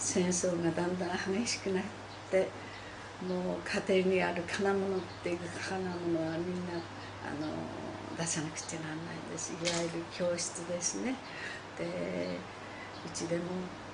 戦争がだんだん激しくなって、もう家庭にある金物っていう金物はみんな出さなくちゃならないんです。いわゆる教室ですね。でうちでも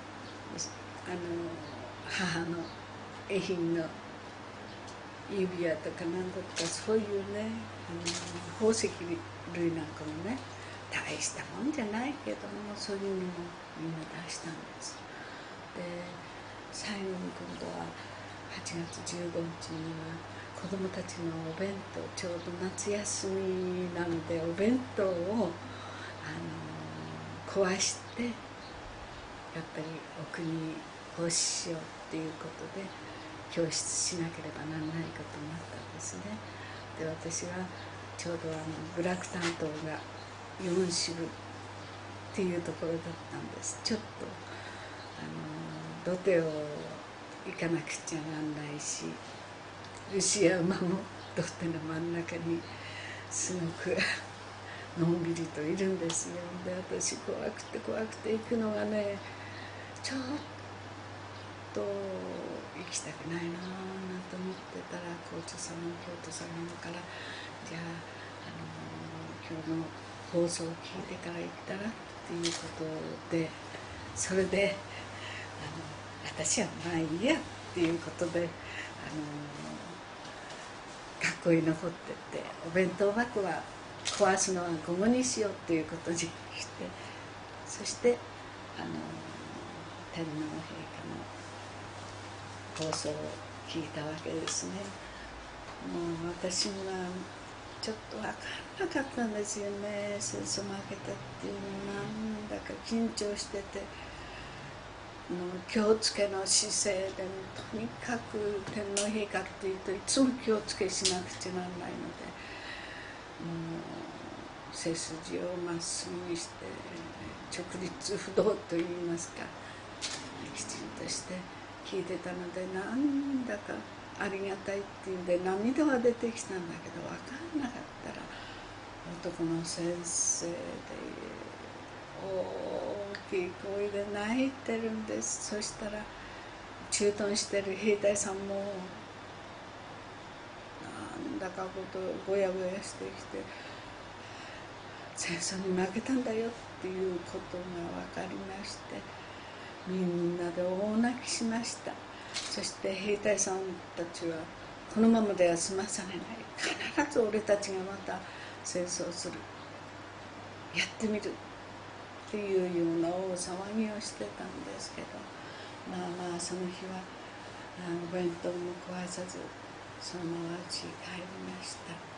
母の遺品の指輪とか何だとか、そういうね宝石類なんかもね、大したもんじゃないけども、そういうのもみんな出したんです。で最後に今度は8月15日には子どもたちのお弁当、ちょうど夏休みなのでお弁当を壊して、やっぱりお国奉仕しようっていうことで教室しなければならないことになったんですね。で私はちょうど部落担当が4支部っていうところだったんです。ちょっと土手を行かなくちゃなんないし、牛や馬も土手の真ん中にすごくのんびりといるんですよ。で私怖くて行くのがね、ちょっと行きたくないなぁなんて思ってたら、校長様から「じゃあ、今日の放送を聞いてから行ったら」っていうことで、それで私はまあいいやっていうことで学校に残ってって、お弁当箱は壊すのは午後にしようっていうことにして、そして天皇陛下の放送を聞いたわけですね。もう私にはちょっと分からなかったんですよね。戦争負けたっていうのはなんだか緊張してて、もう気をつけの姿勢で、とにかく天皇陛下っていうといつも気をつけしなくちゃならないので、もう背筋をまっすぐにして直立不動といいますか、きちんとして聞いてたので、なんだかありがたいっていうんで涙は出てきたんだけど、分かんなかったら男の先生で大きい声で泣いてるんです。そしたら駐屯してる兵隊さんもなんだかことぼやぼやしてきて、戦争に負けたんだよっていうことが分かりまして、みんなで大泣きしました。そして兵隊さんたちはこのままでは済まされない、必ず俺たちがまた戦争する、やってみるっていうような大騒ぎをしてたんですけど、まあその日はお弁当も壊さずそのまま家に帰りました。